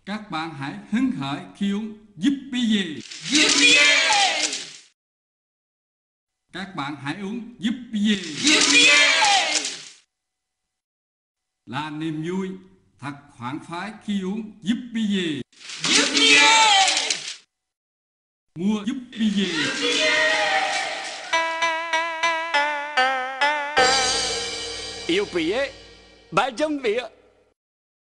Các bạn hãy hứng khởi khi uống Yippee. Yippee! Các bạn hãy uống Yippee. Yippee! Là niềm vui thật khoản phái khi uống Yippee. Yippee! Mua Yippee. Yippee, 300 Việt.